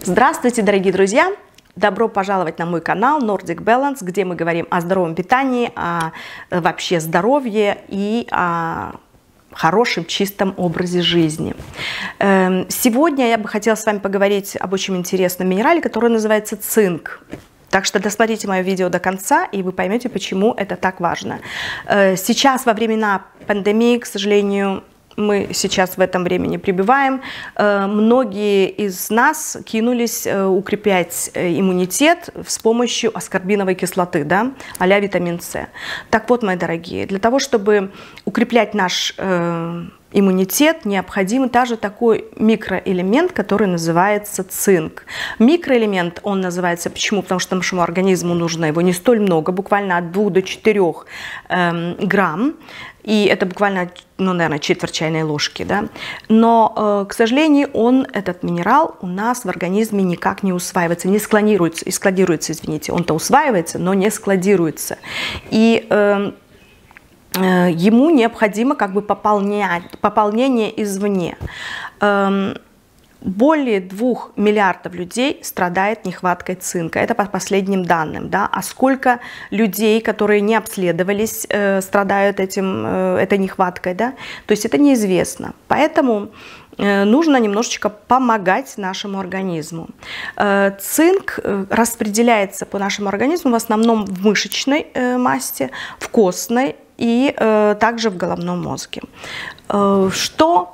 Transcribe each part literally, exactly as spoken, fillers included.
Здравствуйте, дорогие друзья! Добро пожаловать на мой канал Nordic Balance, где мы говорим о здоровом питании, о вообще здоровье и о хорошем, чистом образе жизни. Сегодня я бы хотела с вами поговорить об очень интересном минерале, который называется цинк. Так что досмотрите мое видео до конца, и вы поймете, почему это так важно. Сейчас, во времена пандемии, к сожалению, мы сейчас в этом времени пребываем. Многие из нас кинулись укреплять иммунитет с помощью аскорбиновой кислоты, да, а-ля витамин С. Так вот, мои дорогие, для того, чтобы укреплять наш э, иммунитет, необходим также такой микроэлемент, который называется цинк. Микроэлемент, он называется почему? Потому что нашему организму нужно его не столь много, буквально от двух до четырёх э, грамм. И это буквально, ну, наверное, четверть чайной ложки, да. Но, э, к сожалению, он, этот минерал, у нас в организме никак не усваивается, не складируется, и складируется, извините. Он-то усваивается, но не складируется. И э, э, ему необходимо как бы пополнять, пополнение извне. Э, Более двух миллиардов людей страдает нехваткой цинка. Это по последним данным. Да? А сколько людей, которые не обследовались, э, страдают этим, э, этой нехваткой? Да? То есть это неизвестно. Поэтому э, нужно немножечко помогать нашему организму. Э, цинк э, распределяется по нашему организму в основном в мышечной э, массе, в костной и э, также в головном мозге. Э, что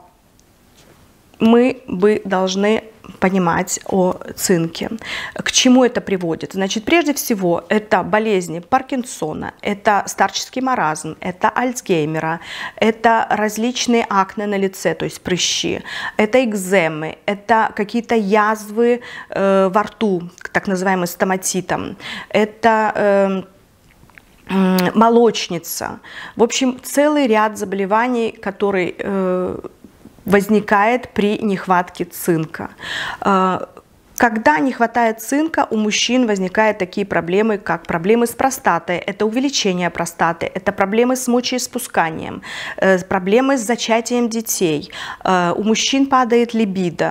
мы бы должны понимать о цинке. К чему это приводит? Значит, прежде всего, это болезни Паркинсона, это старческий маразм, это Альцгеймера, это различные акне на лице, то есть прыщи, это экземы, это какие-то язвы э, во рту, так называемый стоматитом, это э, молочница. В общем, целый ряд заболеваний, которые э, возникает при нехватке цинка. Когда не хватает цинка, у мужчин возникают такие проблемы, как проблемы с простатой, это увеличение простаты, это проблемы с мочеиспусканием, проблемы с зачатием детей, у мужчин падает либидо.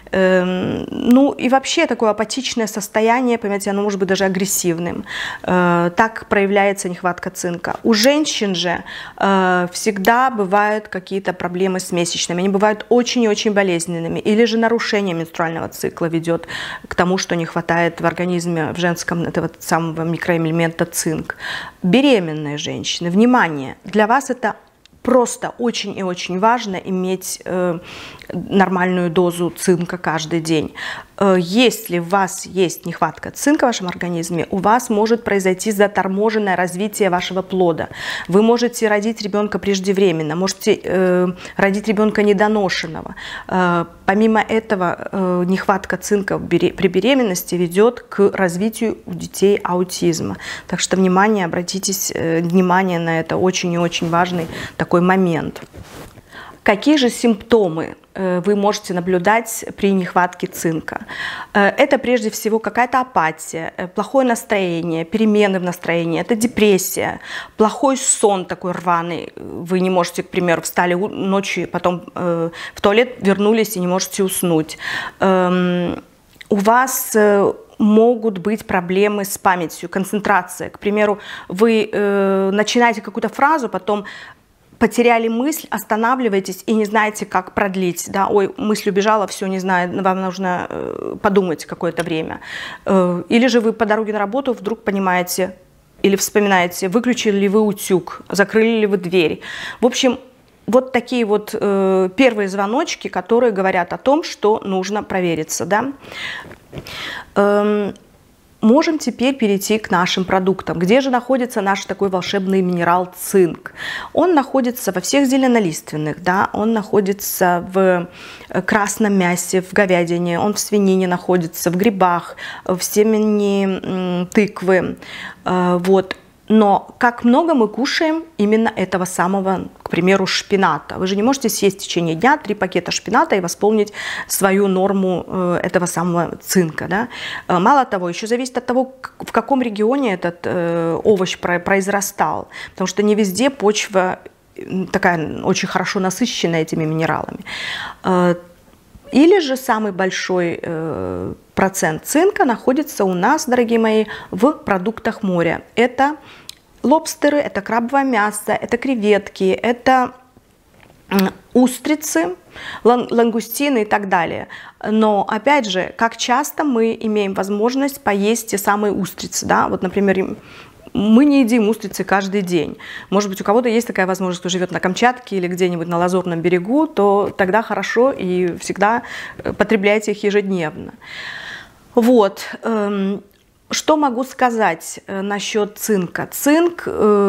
Ну и вообще такое апатичное состояние, понимаете, оно может быть даже агрессивным. Так проявляется нехватка цинка. У женщин же всегда бывают какие-то проблемы с месячными, они бывают очень и очень болезненными, или же нарушение менструального цикла ведет к тому, что не хватает в организме, в женском, этого самого микроэлемента цинк. Беременные женщины, внимание, для вас это просто очень и очень важно иметь э, нормальную дозу цинка каждый день. Э, если у вас есть нехватка цинка в вашем организме, у вас может произойти заторможенное развитие вашего плода. Вы можете родить ребенка преждевременно, можете э, родить ребенка недоношенного. Э, помимо этого, э, нехватка цинка при беременности ведет к развитию у детей аутизма. Так что, внимание, обратитесь э, внимание на это, очень и очень важный такой момент. Какие же симптомы вы можете наблюдать при нехватке цинка? Это прежде всего какая-то апатия, плохое настроение, перемены в настроении, это депрессия, плохой сон такой рваный. Вы не можете, к примеру, встали ночью, потом в туалет вернулись и не можете уснуть. У вас могут быть проблемы с памятью, концентрацией. К примеру, вы начинаете какую-то фразу, потом потеряли мысль, останавливаетесь и не знаете, как продлить. Да? Ой, мысль убежала, все, не знаю, вам нужно э, подумать какое-то время. Э, или же вы по дороге на работу вдруг понимаете или вспоминаете, выключили ли вы утюг, закрыли ли вы дверь. В общем, вот такие вот э, первые звоночки, которые говорят о том, что нужно провериться. Да? Эм, Можем теперь перейти к нашим продуктам. Где же находится наш такой волшебный минерал цинк? Он находится во всех зеленолиственных, да? Он находится в красном мясе, в говядине, он в свинине находится, в грибах, в семени тыквы. Вот. Но как много мы кушаем именно этого самого, к примеру, шпината. Вы же не можете съесть в течение дня три пакета шпината и восполнить свою норму этого самого цинка. Да? Мало того, еще зависит от того, в каком регионе этот овощ произрастал. Потому что не везде почва такая очень хорошо насыщенная этими минералами. Или же самый большой э, процент цинка находится у нас, дорогие мои, в продуктах моря. Это лобстеры, это крабовое мясо, это креветки, это устрицы, лангустины и так далее. Но, опять же, как часто мы имеем возможность поесть те самые устрицы, да? Вот, например, мы не едим устрицы каждый день. Может быть, у кого-то есть такая возможность, кто живет на Камчатке или где-нибудь на Лазурном берегу, то тогда хорошо и всегда потребляйте их ежедневно. Вот. Что могу сказать насчет цинка? Цинк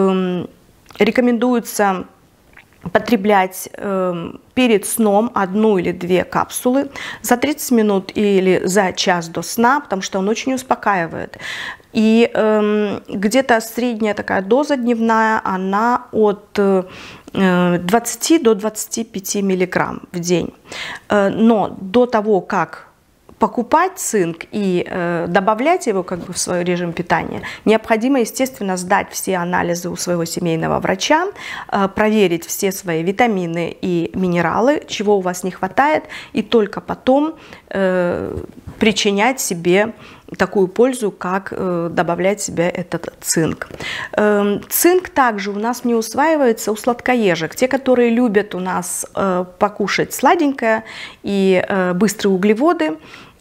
рекомендуется потреблять э, перед сном одну или две капсулы за тридцать минут или за час до сна, потому что он очень успокаивает. И э, где-то средняя такая доза дневная, она от э, двадцати до двадцати пяти миллиграмм в день. Э, но до того, как покупать цинк и э, добавлять его как бы в свой режим питания, необходимо, естественно, сдать все анализы у своего семейного врача, э, проверить все свои витамины и минералы, чего у вас не хватает, и только потом э, причинять себе такую пользу, как э, добавлять себе этот цинк. Э, цинк также у нас не усваивается у сладкоежек. Те, которые любят у нас э, покушать сладенькое и э, быстрые углеводы,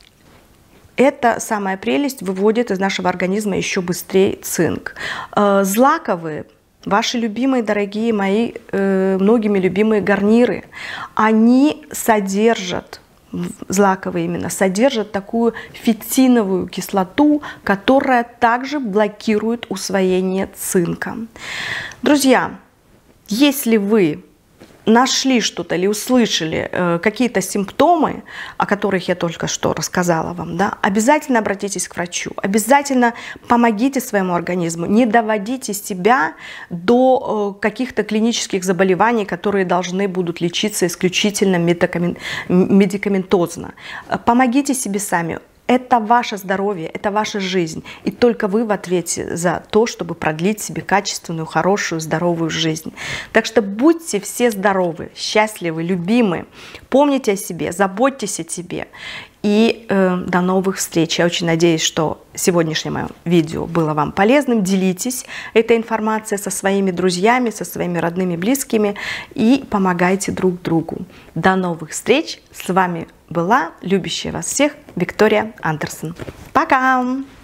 эта самая прелесть выводит из нашего организма еще быстрее цинк. Э, злаковые, ваши любимые, дорогие мои, э, многими любимые гарниры, они содержат, злаковые именно, содержат такую фитиновую кислоту, которая также блокирует усвоение цинка. Друзья, если вы нашли что-то или услышали э, какие-то симптомы, о которых я только что рассказала вам, да, обязательно обратитесь к врачу, обязательно помогите своему организму, не доводите себя до э, каких-то клинических заболеваний, которые должны будут лечиться исключительно медикаментозно. Помогите себе сами. Это ваше здоровье, это ваша жизнь. И только вы в ответе за то, чтобы продлить себе качественную, хорошую, здоровую жизнь. Так что будьте все здоровы, счастливы, любимы. Помните о себе, заботьтесь о себе. И э, до новых встреч. Я очень надеюсь, что сегодняшнее мое видео было вам полезным. Делитесь этой информацией со своими друзьями, со своими родными, близкими. И помогайте друг другу. До новых встреч. С вами была любящая вас всех Виктория Андерсон. Пока!